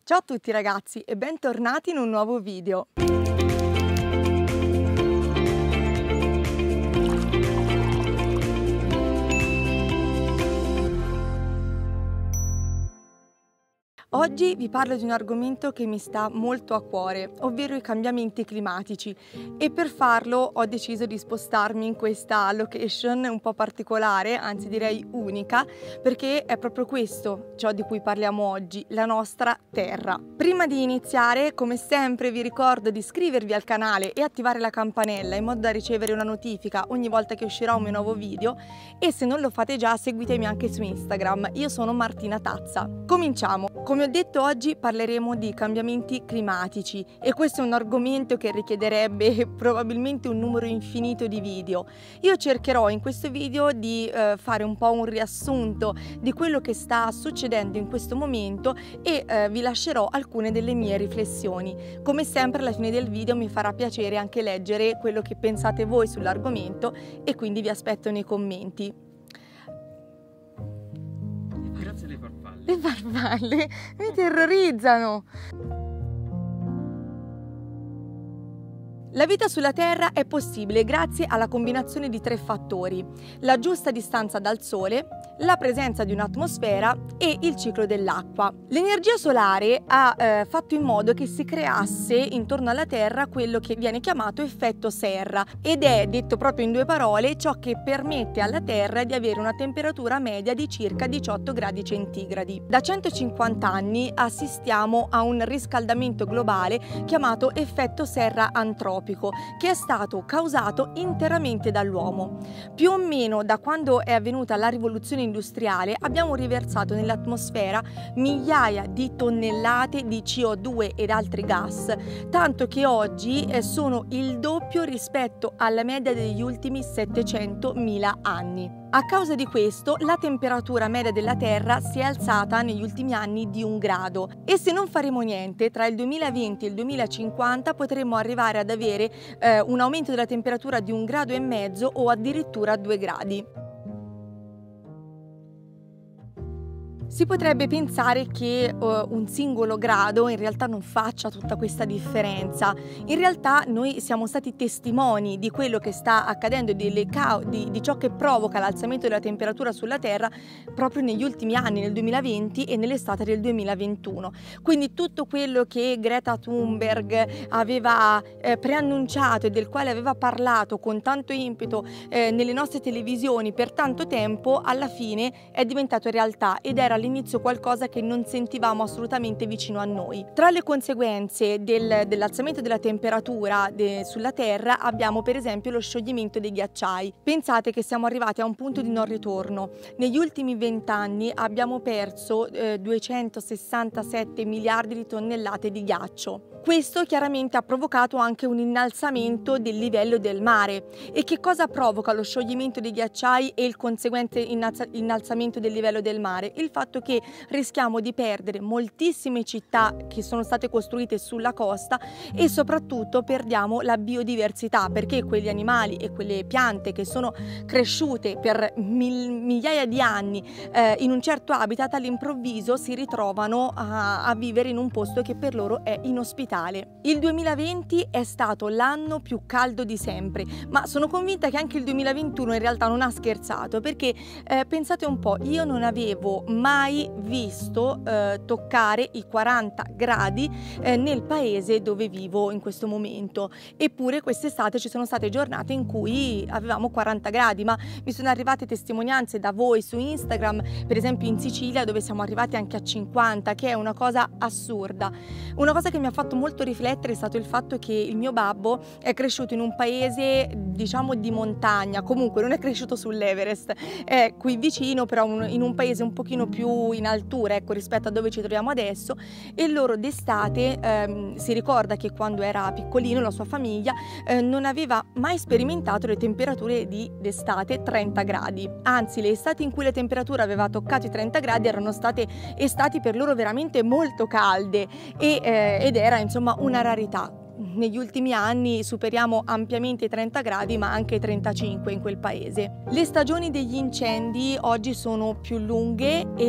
Ciao a tutti ragazzi e bentornati in un nuovo video. Oggi vi parlo di un argomento che mi sta molto a cuore, ovvero i cambiamenti climatici, e per farlo ho deciso di spostarmi in questa location un po' particolare, anzi direi unica, perché è proprio questo ciò di cui parliamo oggi, la nostra Terra. Prima di iniziare, come sempre vi ricordo di iscrivervi al canale e attivare la campanella in modo da ricevere una notifica ogni volta che uscirà un mio nuovo video, e se non lo fate già seguitemi anche su Instagram, io sono Martina Tazza. Cominciamo! Come ho detto, oggi parleremo di cambiamenti climatici e questo è un argomento che richiederebbe probabilmente un numero infinito di video. Io cercherò in questo video di fare un po' un riassunto di quello che sta succedendo in questo momento e vi lascerò alcune delle mie riflessioni. Come sempre alla fine del video mi farà piacere anche leggere quello che pensate voi sull'argomento e quindi vi aspetto nei commenti. Grazie alle farfalle. Le farfalle mi terrorizzano! La vita sulla Terra è possibile grazie alla combinazione di tre fattori: la giusta distanza dal Sole, la presenza di un'atmosfera e il ciclo dell'acqua. L'energia solare ha fatto in modo che si creasse intorno alla Terra quello che viene chiamato effetto serra ed è, detto proprio in due parole, ciò che permette alla Terra di avere una temperatura media di circa 18 gradi centigradi. Da 150 anni assistiamo a un riscaldamento globale chiamato effetto serra antropico, che è stato causato interamente dall'uomo. Più o meno da quando è avvenuta la rivoluzione industriale abbiamo riversato nell'atmosfera migliaia di tonnellate di CO2 ed altri gas, tanto che oggi sono il doppio rispetto alla media degli ultimi 700.000 anni. A causa di questo, la temperatura media della Terra si è alzata negli ultimi anni di 1 grado e se non faremo niente, tra il 2020 e il 2050 potremmo arrivare ad avere un aumento della temperatura di 1,5 gradi o addirittura 2 gradi. Si potrebbe pensare che un singolo grado in realtà non faccia tutta questa differenza. In realtà noi siamo stati testimoni di quello che sta accadendo e di ciò che provoca l'alzamento della temperatura sulla Terra proprio negli ultimi anni, nel 2020 e nell'estate del 2021. Quindi tutto quello che Greta Thunberg aveva preannunciato e del quale aveva parlato con tanto impeto nelle nostre televisioni per tanto tempo, alla fine è diventato realtà ed era all'inizio qualcosa che non sentivamo assolutamente vicino a noi. Tra le conseguenze dell'alzamento della temperatura sulla Terra abbiamo per esempio lo scioglimento dei ghiacciai. Pensate che siamo arrivati a un punto di non ritorno. Negli ultimi 20 anni abbiamo perso 267 miliardi di tonnellate di ghiaccio. Questo chiaramente ha provocato anche un innalzamento del livello del mare. E che cosa provoca lo scioglimento dei ghiacciai e il conseguente innalzamento del livello del mare? Il fatto che rischiamo di perdere moltissime città che sono state costruite sulla costa e soprattutto perdiamo la biodiversità, perché quegli animali e quelle piante che sono cresciute per migliaia di anni in un certo habitat all'improvviso si ritrovano a vivere in un posto che per loro è inospitale. Il 2020 è stato l'anno più caldo di sempre, ma sono convinta che anche il 2021 in realtà non ha scherzato, perché pensate un po', io non avevo mai visto toccare i 40 gradi nel paese dove vivo in questo momento, eppure quest'estate ci sono state giornate in cui avevamo 40 gradi, ma mi sono arrivate testimonianze da voi su Instagram, per esempio in Sicilia, dove siamo arrivati anche a 50, che è una cosa assurda. Una cosa che mi ha fatto molto riflettere è stato il fatto che il mio babbo è cresciuto in un paese, diciamo, di montagna, comunque non è cresciuto sull'Everest, è qui vicino, però in un paese un pochino più in altura, ecco, rispetto a dove ci troviamo adesso, e loro d'estate si ricorda che quando era piccolino la sua famiglia non aveva mai sperimentato le temperature d'estate 30 gradi, anzi le estati in cui la temperatura aveva toccato i 30 gradi erano state estati per loro veramente molto calde ed era insomma una rarità. Negli ultimi anni superiamo ampiamente i 30 gradi, ma anche i 35 in quel paese. Le stagioni degli incendi oggi sono più lunghe e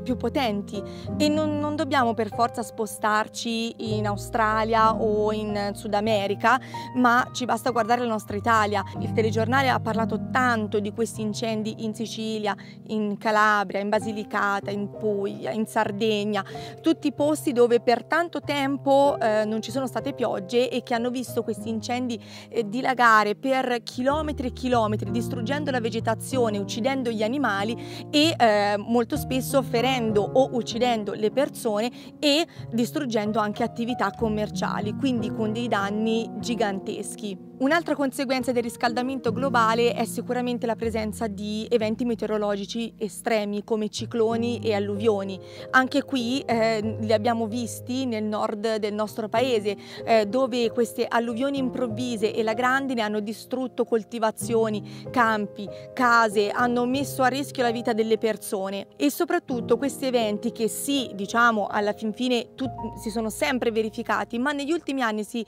più potenti e non dobbiamo per forza spostarci in Australia o in Sud America, ma ci basta guardare la nostra Italia. Il telegiornale ha parlato tanto di questi incendi in Sicilia, in Calabria, in Basilicata, in Puglia, in Sardegna, tutti posti dove per tanto tempo non ci sono state piogge e che hanno visto questi incendi dilagare per chilometri e chilometri, distruggendo la vegetazione, uccidendo gli animali e molto spesso ferendo o uccidendo le persone e distruggendo anche attività commerciali, quindi con dei danni giganteschi. Un'altra conseguenza del riscaldamento globale è sicuramente la presenza di eventi meteorologici estremi come cicloni e alluvioni. Anche qui li abbiamo visti nel nord del nostro paese, dove queste alluvioni improvvise e la grandine hanno distrutto coltivazioni, campi, case, hanno messo a rischio la vita delle persone e soprattutto questi eventi che sì, diciamo alla fin fine si sono sempre verificati, ma negli ultimi anni si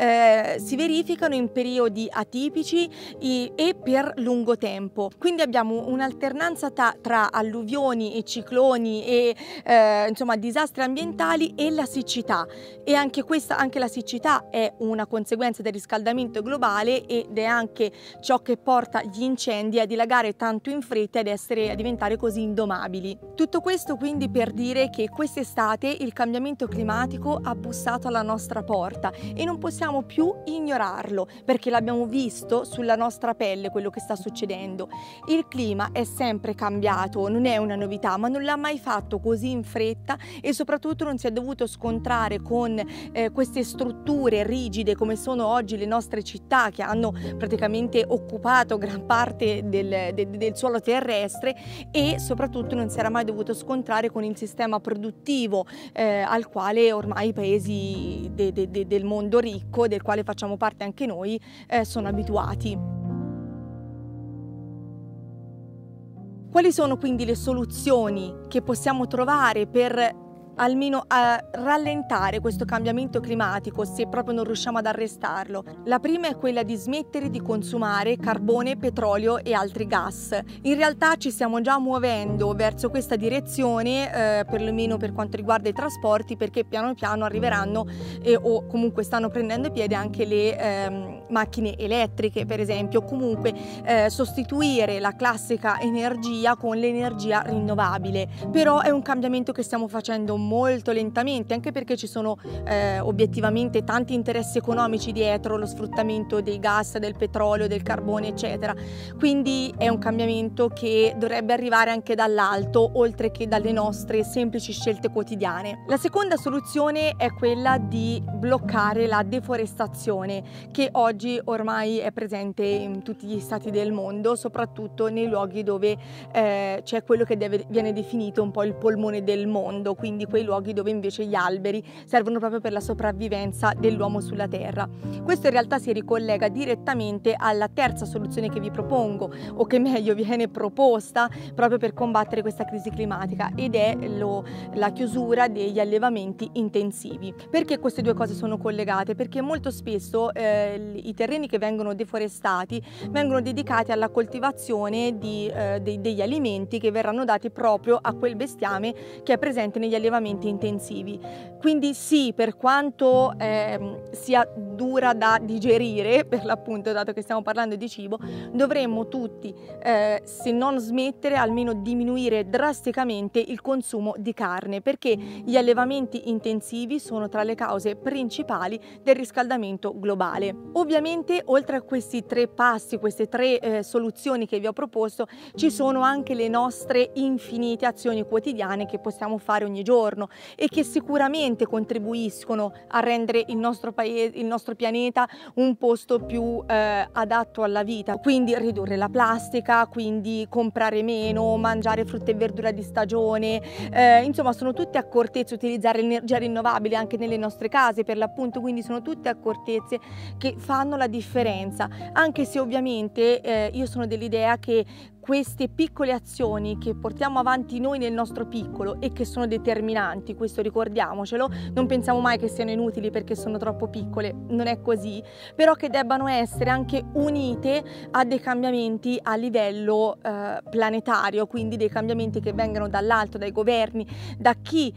verificano in periodi atipici e per lungo tempo. Quindi abbiamo un'alternanza tra alluvioni e cicloni e insomma disastri ambientali e la siccità, e anche la siccità è una conseguenza del riscaldamento globale ed è anche ciò che porta gli incendi a dilagare tanto in fretta ed a diventare così indomabili. Tutto questo quindi per dire che quest'estate il cambiamento climatico ha bussato alla nostra porta e non possiamo più ignorarlo, perché l'abbiamo visto sulla nostra pelle quello che sta succedendo. Il clima è sempre cambiato, non è una novità, ma non l'ha mai fatto così in fretta e soprattutto non si è dovuto scontrare con queste strutture rigide come sono oggi le nostre città, che hanno praticamente occupato gran parte del suolo terrestre, e soprattutto non si era mai dovuto scontrare con il sistema produttivo al quale ormai i paesi del mondo ricco, del quale facciamo parte anche noi, sono abituati. Quali sono quindi le soluzioni che possiamo trovare per almeno a rallentare questo cambiamento climatico, se proprio non riusciamo ad arrestarlo? La prima è quella di smettere di consumare carbone, petrolio e altri gas. In realtà ci stiamo già muovendo verso questa direzione, perlomeno per quanto riguarda i trasporti, perché piano piano arriveranno o comunque stanno prendendo piede anche le macchine elettriche, per esempio, o comunque sostituire la classica energia con l'energia rinnovabile. Però è un cambiamento che stiamo facendo molto lentamente, anche perché ci sono obiettivamente tanti interessi economici dietro lo sfruttamento dei gas, del petrolio, del carbone, eccetera. Quindi è un cambiamento che dovrebbe arrivare anche dall'alto, oltre che dalle nostre semplici scelte quotidiane. La seconda soluzione è quella di bloccare la deforestazione, che oggi ormai è presente in tutti gli stati del mondo, soprattutto nei luoghi dove c'è quello che viene definito un po' il polmone del mondo, quindi quei luoghi dove invece gli alberi servono proprio per la sopravvivenza dell'uomo sulla Terra. Questo in realtà si ricollega direttamente alla terza soluzione che vi propongo, o che meglio viene proposta proprio per combattere questa crisi climatica, ed è la chiusura degli allevamenti intensivi. Perché queste due cose sono collegate? Perché molto spesso i terreni che vengono deforestati vengono dedicati alla coltivazione degli alimenti che verranno dati proprio a quel bestiame che è presente negli allevamenti intensivi. Quindi sì, per quanto sia dura da digerire, per l'appunto, dato che stiamo parlando di cibo, dovremmo tutti, se non smettere, almeno diminuire drasticamente il consumo di carne, perché gli allevamenti intensivi sono tra le cause principali del riscaldamento globale. Ovviamente, oltre a questi tre passi, queste tre soluzioni che vi ho proposto, ci sono anche le nostre infinite azioni quotidiane che possiamo fare ogni giorno e che sicuramente contribuiscono a rendere il nostro paese, il nostro pianeta, un posto più adatto alla vita. Quindi ridurre la plastica, quindi comprare meno, mangiare frutta e verdura di stagione, insomma sono tutte accortezze, utilizzare l'energia rinnovabile anche nelle nostre case per l'appunto, quindi sono tutte accortezze che fanno la differenza, anche se ovviamente io sono dell'idea che queste piccole azioni che portiamo avanti noi nel nostro piccolo e che sono determinanti, questo ricordiamocelo, non pensiamo mai che siano inutili perché sono troppo piccole, non è così, però che debbano essere anche unite a dei cambiamenti a livello planetario, quindi dei cambiamenti che vengano dall'alto, dai governi, da chi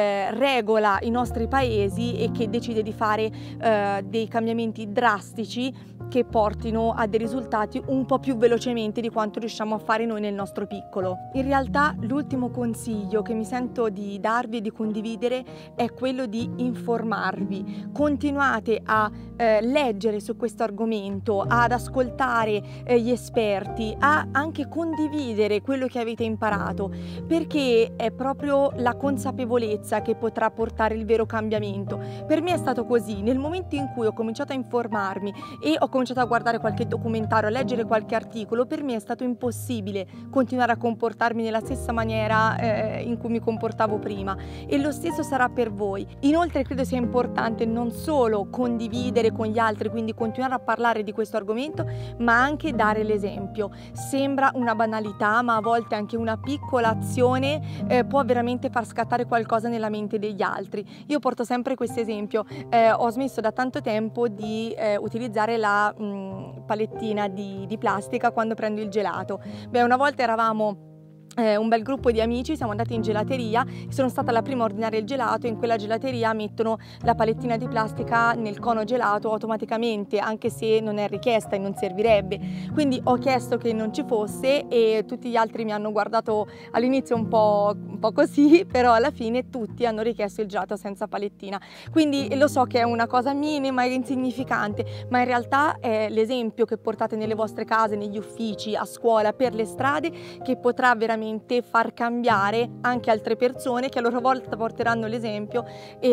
regola i nostri paesi e che decide di fare dei cambiamenti drastici che portino a dei risultati un po' più velocemente di quanto riusciamo a fare noi nel nostro piccolo. In realtà l'ultimo consiglio che mi sento di darvi e di condividere è quello di informarvi. Continuate a leggere su questo argomento, ad ascoltare gli esperti, a anche condividere quello che avete imparato, perché è proprio la consapevolezza che potrà portare il vero cambiamento. Per me è stato così, nel momento in cui ho cominciato a informarmi e ho cominciato a guardare qualche documentario, a leggere qualche articolo, per me è stato impossibile continuare a comportarmi nella stessa maniera in cui mi comportavo prima, e lo stesso sarà per voi. Inoltre credo sia importante non solo condividere con gli altri, quindi continuare a parlare di questo argomento, ma anche dare l'esempio. Sembra una banalità, ma a volte anche una piccola azione può veramente far scattare qualcosa nella mente degli altri. Io porto sempre questo esempio, ho smesso da tanto tempo di utilizzare la palettina di plastica quando prendo il gelato. Una volta eravamo un bel gruppo di amici, siamo andati in gelateria, sono stata la prima a ordinare il gelato. In quella gelateria mettono la palettina di plastica nel cono gelato automaticamente, anche se non è richiesta e non servirebbe. Quindi ho chiesto che non ci fosse e tutti gli altri mi hanno guardato all'inizio un po' così, però alla fine tutti hanno richiesto il gelato senza palettina. Quindi lo so che è una cosa minima e insignificante, ma in realtà è l'esempio che portate nelle vostre case, negli uffici, a scuola, per le strade, che potrà veramente far cambiare anche altre persone che a loro volta porteranno l'esempio,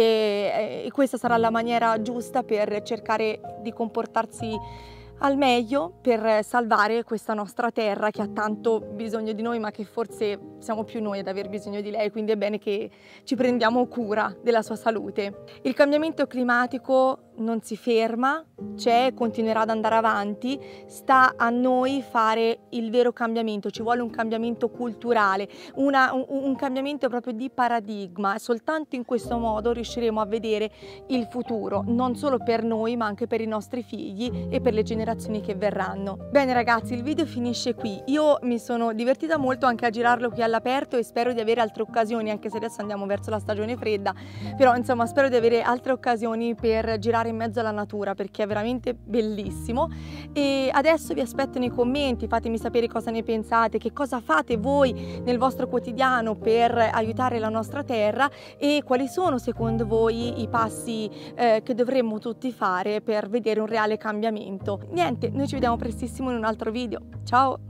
e questa sarà la maniera giusta per cercare di comportarsi al meglio per salvare questa nostra terra che ha tanto bisogno di noi, ma che forse siamo più noi ad aver bisogno di lei, quindi è bene che ci prendiamo cura della sua salute. Il cambiamento climatico non si ferma, c'è e continuerà ad andare avanti, sta a noi fare il vero cambiamento, ci vuole un cambiamento culturale, un cambiamento proprio di paradigma. Soltanto in questo modo riusciremo a vedere il futuro, non solo per noi ma anche per i nostri figli e per le generazioni che verranno. Bene ragazzi, il video finisce qui. Io mi sono divertita molto anche a girarlo qui all'aperto e spero di avere altre occasioni, anche se adesso andiamo verso la stagione fredda, però insomma spero di avere altre occasioni per girare in mezzo alla natura, perché è veramente bellissimo. E adesso vi aspetto nei commenti, fatemi sapere cosa ne pensate, che cosa fate voi nel vostro quotidiano per aiutare la nostra terra e quali sono secondo voi i passi che dovremmo tutti fare per vedere un reale cambiamento. Niente, noi ci vediamo prestissimo in un altro video. Ciao!